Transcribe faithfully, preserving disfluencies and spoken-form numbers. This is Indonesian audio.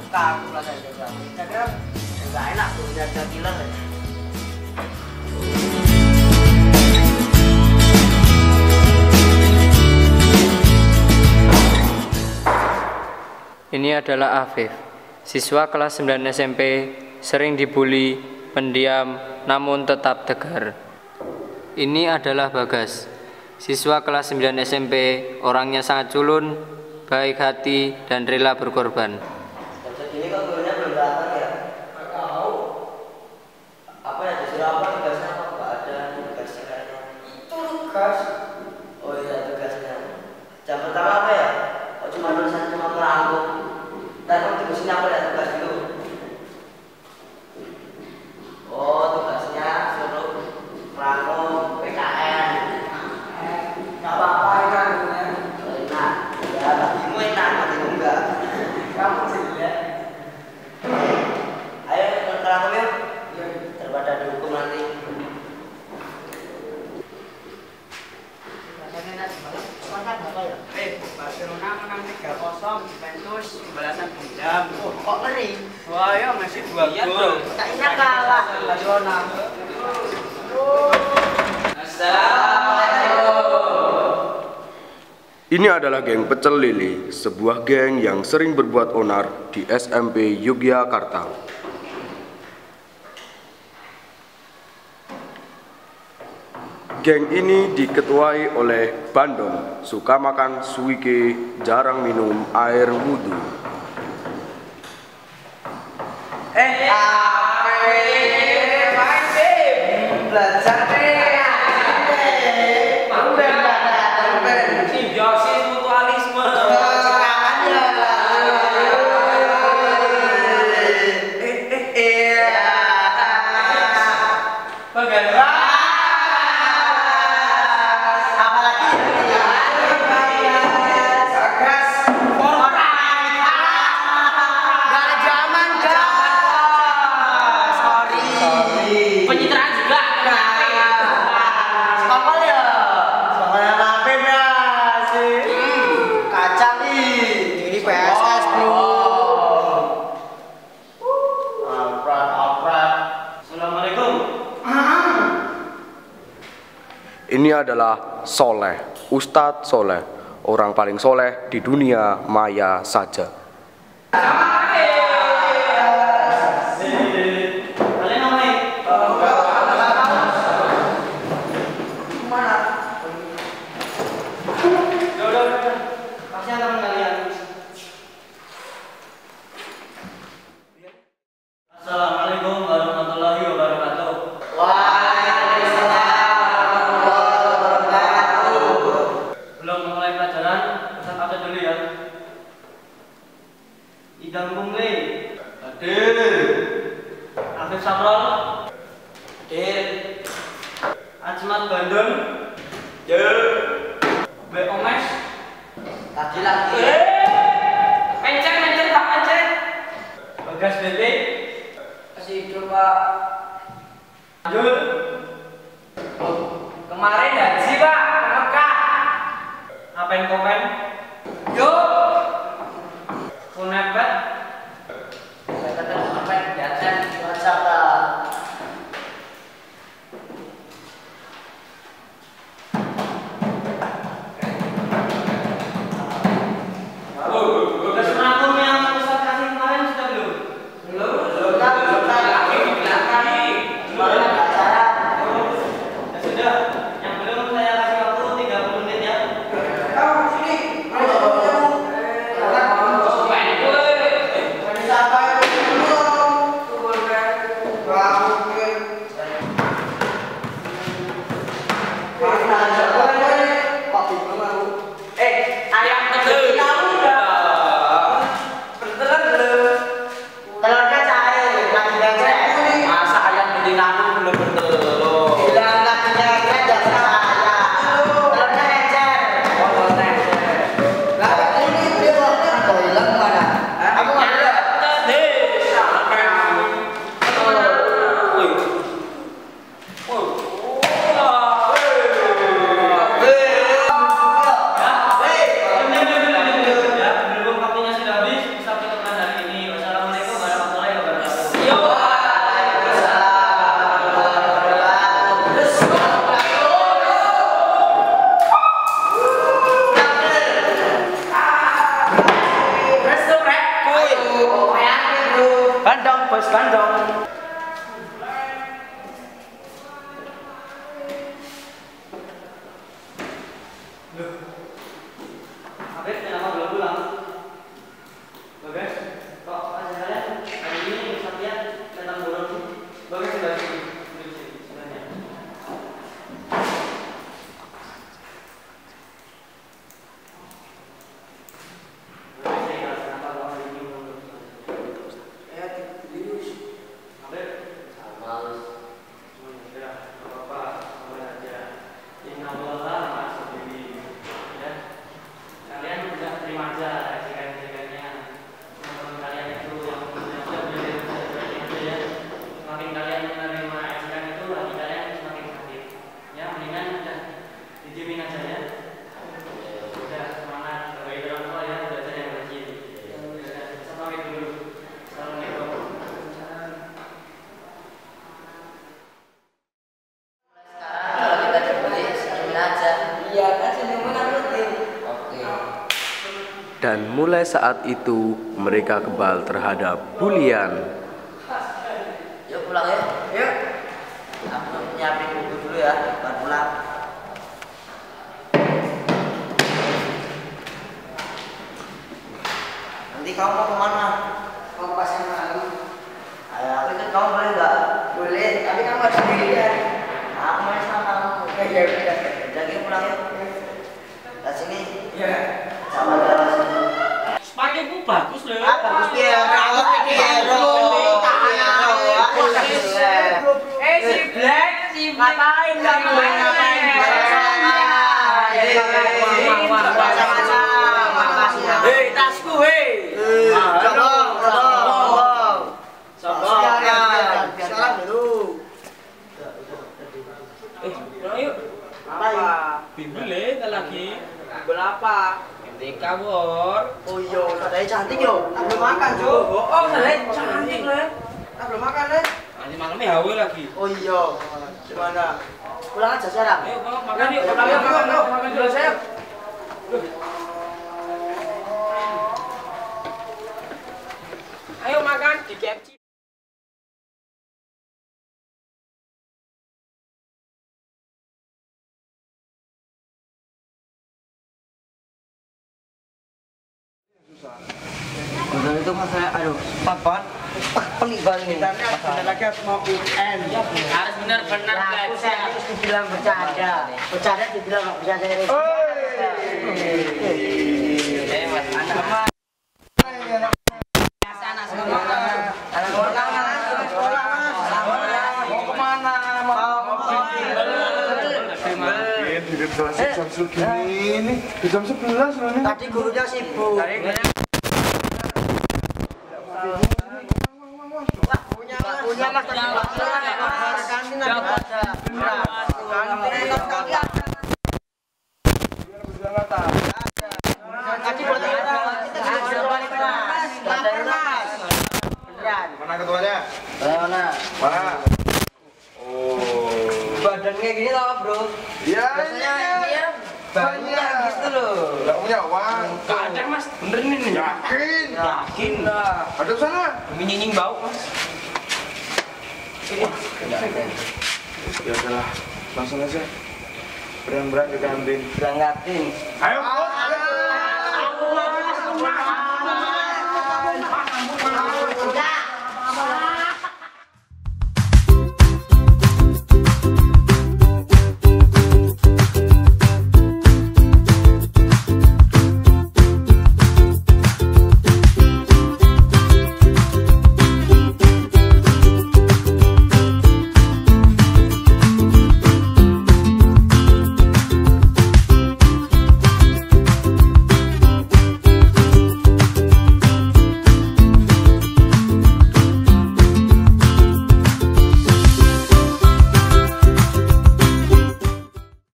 kaku lah saya jaga. Kira-kira nggak enak tuh jaga killer. Ini adalah Afif, siswa kelas sembilan S M P, sering dibully, pendiam, namun tetap tegar. Ini adalah Bagas, siswa kelas sembilan S M P, orangnya sangat culun, baik hati, dan rela berkorban. Ini kok gurunya belum datang ya? Nggak tahu. Apa ya, disuruh apa tugasnya apa? Nggak ada tugasnya kayaknya. Itu tugas. Oh iya, tugasnya. Jam pertama apa ya? Oh cuma tulisan cuma merangkum. Ntar kamu tugasnya apa ya, tugas dulu? Oh tugasnya suruh merangkum P K N. Nggak apa-apa enak gurunya. Enak. Ya bagimu enak, bagimu enggak. Kamu sih ya. Ayo merangkum yuk. Daripada dihukum nanti. Eh, Barcelona menang tiga kosong, Juventus balasan dendam. Oh, kok ngeri? Wah, ya masih dua Iya, gol. kayaknya kalah Barcelona. Ini adalah geng Pecel Lele, sebuah geng yang sering berbuat onar di S M P Yogyakarta. Geng ini diketuai oleh Bandung, suka makan suike, jarang minum air wudhu. Eh, apa ini? Belajar deh. Mau belajar. Simbiosis mutualisme. Ini adalah Soleh, Ustadz Soleh, orang paling soleh di dunia maya saja. Assalamualaikum warahmatullahi wabarakatuh. Belum mulai pelajaran, pesan apa dulu ya? Idam Pungli. Hadir. Afif Samrol. Hadir. Ajmat Bandung. Hadir. B. Omes. Tadi lagi. Mencet, mencet, tak mencet. Bagas Bebe. Masih hidup, Pak. Lanjut. Kemarin haji, Pak, ke Mekah. Ngapain komen? Yuk. Punepet. Saya kata sampai jajan WhatsApp, Pak. Tugas merangkum yang Ustaz kasih kemarin sudah belum? Belum, belum, belum. Lagi di belakang nih. Kemarin ada acara. Ya sudah, yang belum saya kasih waktu tiga puluh menit ya. Kamu sini. Ayo, kamu. Ini sampai dulu. Turun, kan. Kamu mungkin. Mana aja, boleh. Kok bingung aku? Eh, ayam kecil kamu udah bertelur belum? Telurnya cair, lagi becek. Masa ayam betina aku belum bertelur? Bilang lakinya aja saya. Telurnya encer. Oh, telurnya encer. Lah, ini dia kok hilang mana? Kamu nggak ada? Habib, kenapa belum pulang? Bagas, kok aja kalian hari ini latihan tentang bola sih? Bagas sudah sini, duduk sini sebenarnya. Bagas, saya kenapa kalau hari ini belum pulang? Ya, tidur. Habib, males. Udah, nggak apa-apa, boleh aja. Inna Allah masuk diri, ya. Kalian udah terima aja ejekan-ejekannya. Teman-teman kalian itu yang yang udah belajar belajar aja ya. Semakin kalian menerima ejekan itu, hati kalian semakin sakit. Ya, mendingan udah didiemin aja ya. Udah semangat sebagai orang tua ya, belajar yang rajin. Udah, sampai dulu. Assalamualaikum. Kalau kita dibeli, senyumin aja. Iya, kan senyumin kan rutin. Oke. Dan mulai saat itu mereka kebal terhadap bulian. Yuk pulang ya. Yuk. Aku nyiapin buku dulu ya, baru pulang. Nanti kamu mau kemana? Mau ke pasar malam. Ayo, aku ikut kamu boleh nggak? Boleh, tapi kamu harus sendirian. Aku main sama kamu. Ya, ya, ya. Jadi pulang ya. Ke sini. Ya. Sama jalan sini. Sepatuku bagus loh. Ah, bagus dia. Kalau Piero. Eh si Black, si Black. Ngapain kamu? Ngapain? Hei, tasku, hei. Sombong, sombong. Sombong. Sekarang dulu. Eh, pulang yuk. Apa? Bimbel ya, lagi. Bimbel apa? M T K, Bor. Oh iya, sadanya cantik yo. Tak belum makan, Cuk. Oh, sadanya cantik lah. Tak belum makan, Le. Nanti malamnya hawe lagi. Oh iya. Gimana? Pulang aja sekarang. Ayo, Bang, makan yuk. Makan yuk, makan yuk. Makan dulu, saya. Ayo makan di K F C. Betul itu masalah, aduh, papan, pelik banget ini. Kita lagi harus mau U N. Harus benar-benar Aku serius dibilang bercanda, bercanda dibilang nggak bisa serius. Eh, Mas, anak. Sana semua. Anak orang, mau kemana? Mau Di kelas jam segini, di jam sebelas loh nih. Tadi gurunya sibuk. Punya mas, punya mas, kantin ada. Tadi buat kita, kita juga balik kelas. Kelas. Beneran. Mana ketuanya? Mana? Mana? Oh. Badannya gini tau bro. Iya. Biasanya ini ya banyak gitu loh. Gak punya uang. Gak ada, Mas. Bener nih. Yakin? Yakin lah. Ada sana. Minyinying bau, Mas. Ya udahlah, langsung aja. Berang-berang ke kantin. Berangkatin. Ayo, bos.